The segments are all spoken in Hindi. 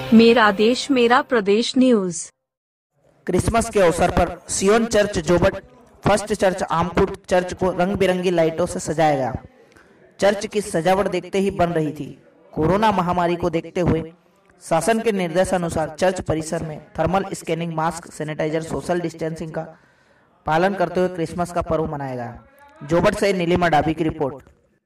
मेरा देश मेरा प्रदेश न्यूज। क्रिसमस के अवसर पर Zion church Jobat first church Amkut church को रंग बिरंगी लाइटों से सजाया गया। चर्च की सजावट देखते ही बन रही थी। कोरोना महामारी को देखते हुए शासन के निर्देशानुसार चर्च परिसर में thermal scanning, mask, sanitiser, social distancing का पालन करते हुए क्रिसमस का पर्व मनाया गया। जोबट से नीलिमा डाबी की रिपोर्ट।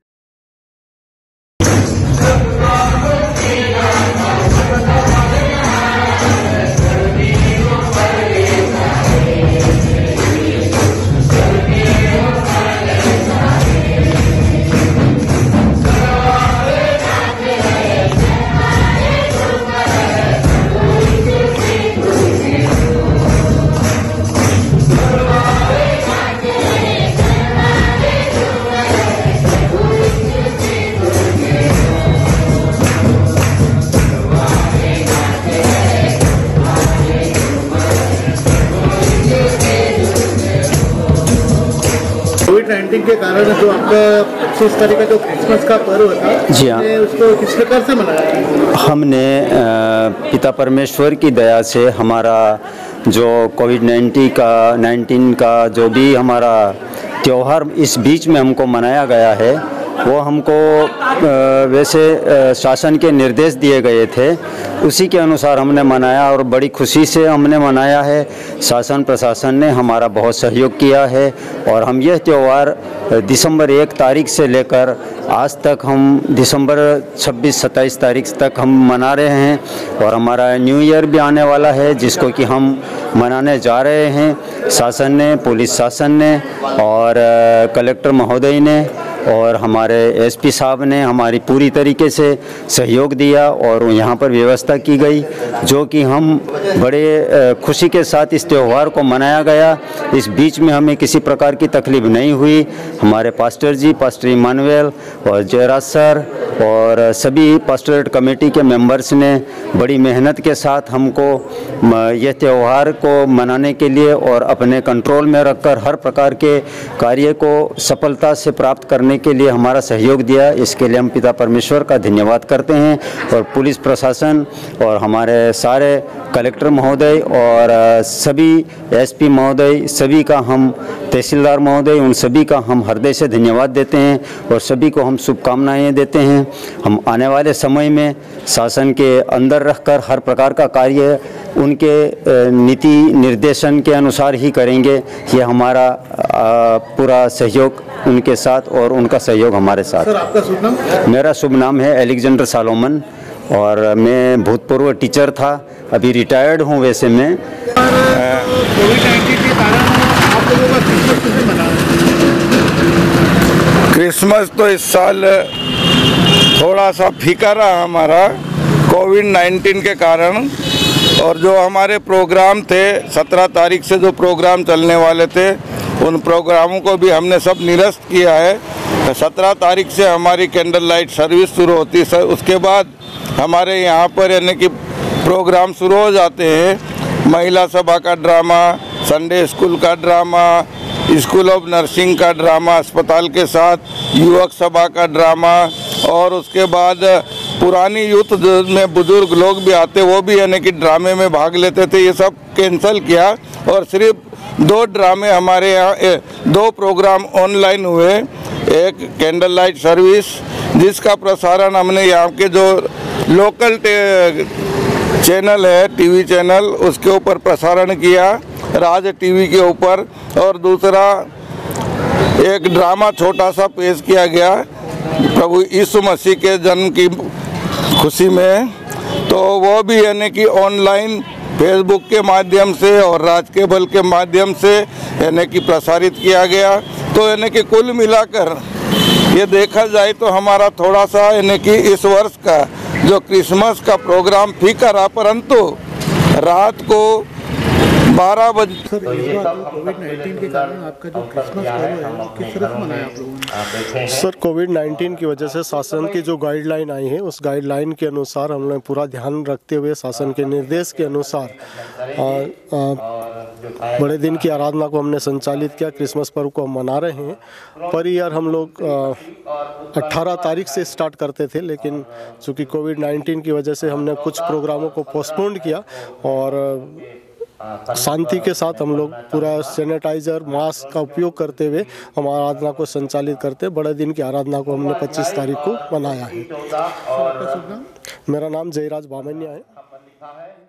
कोविड-19 के कारण जो आपका 25 तारीख का जो क्रिसमस का पर्व था, जी हाँ, उसको किस प्रकार से मनाया? हमने पिता परमेश्वर की दया से हमारा जो कोविड-19 का जो भी हमारा त्यौहार इस बीच में हमको मनाया गया है, वो हमको वैसे शासन के निर्देश दिए गए थे, उसी के अनुसार हमने मनाया और बड़ी खुशी से हमने मनाया है। शासन प्रशासन ने हमारा बहुत सहयोग किया है और हम यह त्यौहार दिसंबर 1 तारीख से लेकर आज तक हम दिसंबर 26-27 तारीख तक हम मना रहे हैं और हमारा न्यू ईयर भी आने वाला है, जिसको कि हम मनाने जा रहे हैं। शासन ने, पुलिस शासन ने और कलेक्टर महोदय ने और हमारे एसपी साहब ने हमारी पूरी तरीके से सहयोग दिया और यहाँ पर व्यवस्था की गई, जो कि हम बड़े खुशी के साथ इस त्यौहार को मनाया गया। इस बीच में हमें किसी प्रकार की तकलीफ नहीं हुई। हमारे पास्टर जी, पास्टर इमानुएल और जयराज सर और सभी पास्टरेट कमेटी के मेंबर्स ने बड़ी मेहनत के साथ हमको यह त्यौहार को मनाने के लिए और अपने कंट्रोल में रखकर हर प्रकार के कार्य को सफलता से प्राप्त करने के लिए हमारा सहयोग दिया। इसके लिए हम पिता परमेश्वर का धन्यवाद करते हैं और पुलिस प्रशासन और हमारे सारे कलेक्टर महोदय और सभी एसपी महोदय, सभी का हम तहसीलदार महोदय, उन सभी का हम हृदय से धन्यवाद देते हैं और सभी को हम शुभकामनाएं देते हैं। हम आने वाले समय में शासन के अंदर रहकर हर प्रकार का कार्य उनके नीति निर्देशन के अनुसार ही करेंगे। ये हमारा पूरा सहयोग उनके साथ और उनका सहयोग हमारे साथ। सर, आपका शुभ नाम? मेरा शुभ नाम है एलेक्जेंडर सालोमन और मैं भूतपूर्व टीचर था, अभी रिटायर्ड हूँ। वैसे मैं कोविड-19 के कारण आप लोगों का क्रिसमस कैसे मना? क्रिसमस तो इस साल थोड़ा सा फीका रहा हमारा कोविड-19 के कारण, और जो हमारे प्रोग्राम थे 17 तारीख से जो प्रोग्राम चलने वाले थे, उन प्रोग्रामों को भी हमने सब निरस्त किया है। 17 तारीख से हमारी कैंडल लाइट सर्विस शुरू होती है। उसके बाद हमारे यहाँ पर यानी कि प्रोग्राम शुरू हो जाते हैं। महिला सभा का ड्रामा, संडे स्कूल का ड्रामा, स्कूल ऑफ नर्सिंग का ड्रामा अस्पताल के साथ, युवक सभा का ड्रामा, और उसके बाद पुरानी यूथ में बुजुर्ग लोग भी आते, वो भी यानी कि ड्रामे में भाग लेते थे। ये सब कैंसिल किया और सिर्फ 2 ड्रामे हमारे यहाँ, 2 प्रोग्राम ऑनलाइन हुए। एक कैंडल लाइट सर्विस, जिसका प्रसारण हमने यहाँ के जो लोकल चैनल है, टीवी चैनल, उसके ऊपर प्रसारण किया, राज टीवी के ऊपर। और दूसरा एक ड्रामा छोटा सा पेश किया गया प्रभु यीशु मसीह के जन्म की खुशी में, तो वो भी यानी कि ऑनलाइन फेसबुक के माध्यम से और राज केबल के माध्यम से यानी कि प्रसारित किया गया। तो यानी कि कुल मिलाकर ये देखा जाए तो हमारा थोड़ा सा यानी कि इस वर्ष का जो क्रिसमस का प्रोग्राम फीका रहा, परंतु रात को 12 बजे। सर इस बार कोविड-19 के कारण आपका जो क्रिसमस पर्व है वो किस तरह से मनाया आप लोगों ने? सर कोविड-19 की वजह से शासन की जो गाइडलाइन आई है उस गाइडलाइन के अनुसार हमने पूरा ध्यान रखते हुए शासन के निर्देश के अनुसार बड़े दिन की आराधना को हमने संचालित किया। क्रिसमस पर्व को हम मना रहे हैं, पर यार हम लोग 18 तारीख से स्टार्ट करते थे, लेकिन चूँकि कोविड-19 की वजह से हमने कुछ प्रोग्रामों को पोस्टपोन किया और शांति के साथ हम लोग पूरा सैनिटाइजर मास्क का उपयोग करते हुए हम आराधना को संचालित करते। बड़े दिन की आराधना को हमने 25 तारीख को मनाया है। मेरा नाम जयराज बामनिया है।